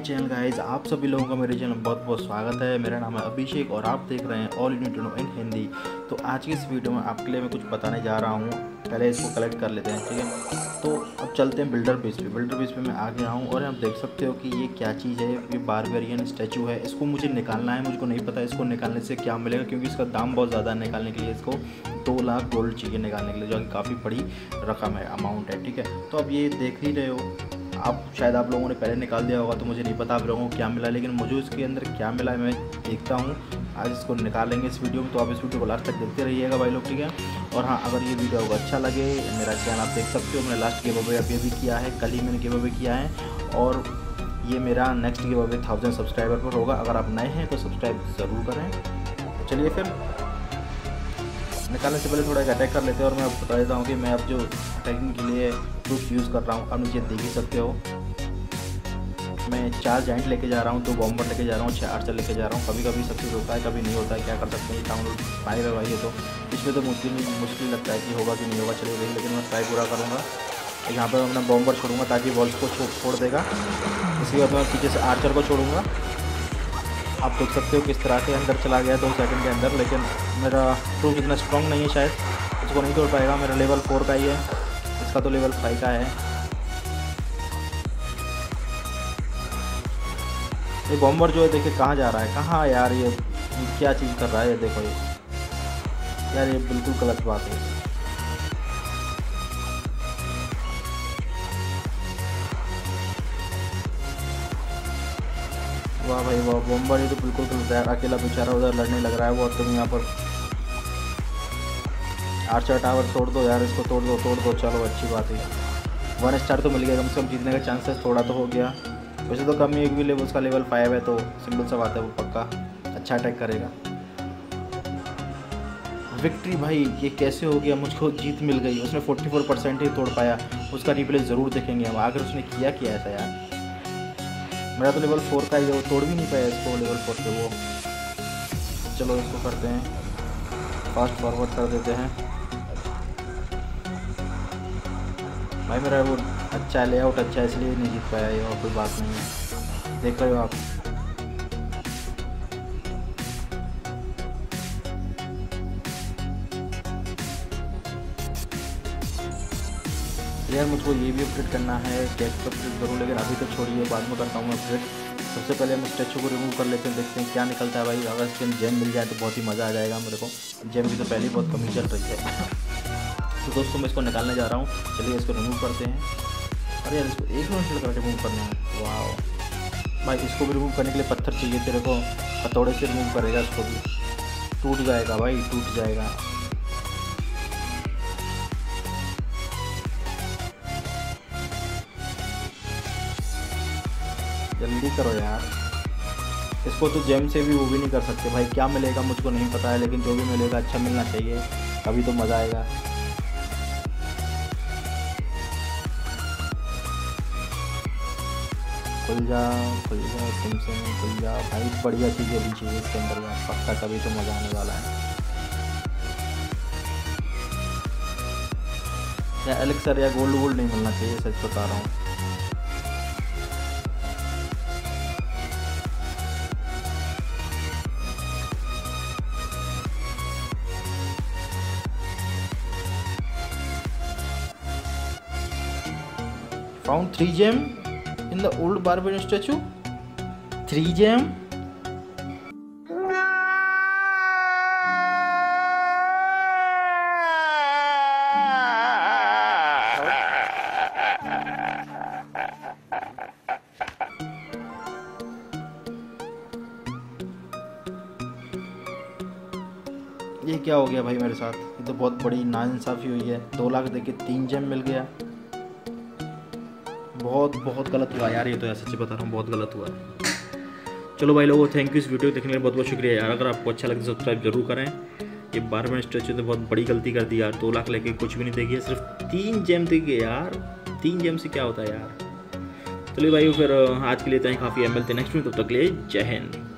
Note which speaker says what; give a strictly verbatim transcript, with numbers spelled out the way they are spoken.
Speaker 1: Channel guys, आप सभी लोगों का मेरे चैनल में बहुत बहुत स्वागत है। मेरा नाम है अभिषेक और आप देख रहे हैं all you need to know in Hindi. तो आज की इस वीडियो में आपके लिए मैं कुछ बताने जा रहा हूँ। पहले इसको कलेक्ट कर लेते हैं, ठीक है। तो अब चलते हैं बिल्डर पेज पे। बिल्डर पेज पे मैं आ गया हूँ और आप देख सकते हो कि ये क्या चीज़ है। ये बारबेरियन स्टैचू है। इसको मुझे निकालना है, मुझको नहीं पता इसको निकालने से क्या मिलेगा, क्योंकि इसका दाम बहुत ज़्यादा है। निकालने के लिए इसको दो लाख गोल्ड चाहिए निकालने के लिए, जो कि काफ़ी बड़ी रकम है, अमाउंट है, ठीक है। तो अब ये देख ही रहे हो आप, शायद आप लोगों ने पहले निकाल दिया होगा, तो मुझे नहीं पता आप लोगों को क्या मिला, लेकिन मुझे इसके अंदर क्या मिला है मैं देखता हूँ। आज इसको निकालेंगे इस वीडियो में, तो आप इस वीडियो को लास्ट तक देखते रहिएगा भाई लोग, ठीक है। और हाँ, अगर ये वीडियो आपको अच्छा लगे, मेरा चैनल आप देख सकते हो, मैंने लास्ट गिव अवे अभी भी किया है, कल ही मैंने गिव अवे किया है, और ये मेरा next giveaway thousand subscriber पर होगा। अगर आप नए हैं तो सब्सक्राइब ज़रूर करें। चलिए फिर निकालने से पहले थोड़ा एक अटैक कर लेते हैं। और मैं आपको बता देता हूँ कि मैं अब जो अटैकिंग के लिए प्रूफ यूज़ कर रहा हूँ, आप नीचे देख ही सकते हो। मैं चार जॉइंट लेके जा रहा हूँ, दो बॉम्बर लेके जा रहा हूँ, छः आर्चर लेके जा रहा हूँ। कभी कभी सक्सेस होता है, कभी नहीं होता है, क्या कर सकते हैं। डाउनलोड फाइव है भाई ये, तो इसमें तो मुश्किल मुश्किल लगता है कि होगा कि नहीं होगा। चलिए भाई, लेकिन मैं ट्राई पूरा करूँगा। यहाँ पर मैं अपना बॉम्बर छोड़ूंगा ताकि बॉल्स को छोड़ देगा। इसके बाद मैं पीछे से आर्चर को छोड़ूंगा। आप देख सकते हो किस तरह के अंदर चला गया दो सेकंड के अंदर, लेकिन मेरा प्रूफ इतना स्ट्रॉन्ग नहीं है, शायद इसको नहीं तोड़ पाएगा। मेरा लेवल फोर का ही है, इसका तो लेवल फाइव का है। ये बॉम्बर जो है देखिए कहाँ जा रहा है, कहाँ यार, ये क्या चीज़ कर रहा है ये देखो। ये यार ये बिल्कुल गलत बात है। वाह भाई वाह, बॉम्बर ये तो बिल्कुल गलत है। अकेला बेचारा उधर लड़ने लग रहा है वो, और तुम यहाँ पर आर्चर टावर तोड़ दो यार, इसको तोड़ दो तोड़ दो। चलो अच्छी बात है, वन स्टार तो मिल गया, कम से कम जीतने का चांसेस थोड़ा तो हो गया। वैसे तो कम ही भी लेवल, उसका लेवल फाइव है, तो सिंपल सा बात है, वो पक्का अच्छा अटैक करेगा। विक्ट्री भाई, ये कैसे हो गया, मुझको जीत मिल गई। उसने फोर्टी फोर परसेंट ही तोड़ पाया, उसका रिप्ले ज़रूर देखेंगे हम, आखिर उसने किया क्या ऐसा यार। मेरा तो लेवल फोर का ही है, वो तोड़ भी नहीं पाया इसको लेवल फोर पे वो। चलो इसको करते हैं, फास्ट फॉरवर्ड कर देते हैं भाई। मेरा वो अच्छा है, लेआउट अच्छा है, इसलिए नहीं जीत पाया ये, और कोई बात नहीं है। देख रहे हो आप, यार मुझको ये भी अपडेट करना है, कैरेक्टर अपडेट करूँ, लेकिन अभी तो छोड़िए, बाद में करता हूँ मैं अपडेट। सबसे पहले हम स्टैचू को रिमूव कर लेते हैं, देखते हैं क्या निकलता है भाई। अगर इसके जेम मिल जाए तो बहुत ही मज़ा आ जाएगा मेरे को। जेम की तो पहले ही बहुत कमी चल रही है। तो दोस्तों मैं इसको निकालने जा रहा हूँ, चलिए इसको रिमूव करते हैं। अरे यार, इसको एक मिनट लगा रिमूव करने में। वाह भाई, इसको भी रिमूव करने के लिए पत्थर चाहिए तेरे को, हथौड़े से रिमूव करेगा इसको भी, टूट जाएगा भाई, टूट जाएगा। जल्दी करो यार, इसको तो जेम से भी वो भी नहीं कर सकते भाई। क्या मिलेगा मुझको नहीं पता है, लेकिन जो भी मिलेगा अच्छा मिलना चाहिए, तभी तो मज़ा आएगा। खुल जा खुल जा, तुमसे नहीं खुल जा भाई। बढ़िया चीज़ें भी चाहिए इसके अंदर यार, पक्का, तभी तो मज़ा आने वाला है या एलेक्सर या गोल्ड वोल्ड नहीं मिलना चाहिए, सच बता रहा हूँ। Found three gem in the old barbarian statue. Three gem. ये क्या हो गया भाई मेरे साथ, ये तो बहुत बड़ी नाइंसाफ़ी हुई है। दो लाख देके तीन जेम मिल गया, बहुत बहुत गलत हुआ यार ये तो, ऐसा सच्ची बता रहा हूँ, बहुत गलत हुआ। चलो भाई लोगों, थैंक यू इस वीडियो देखने के लिए, बहुत बहुत शुक्रिया यार। अगर आपको अच्छा लगे तो सब्सक्राइब जरूर करें। ये बारबेरियन स्टैचू ने बहुत बड़ी गलती कर दी यार, दो लाख लेके कुछ भी नहीं देगी, सिर्फ तीन जेम देगी यार। तीन जेम से क्या होता है यार। चलिए भाई फिर आज के लिए इतना ही काफ़ी है, मिलते हैं नेक्स्ट में, तब तक के लिए जय हिंद।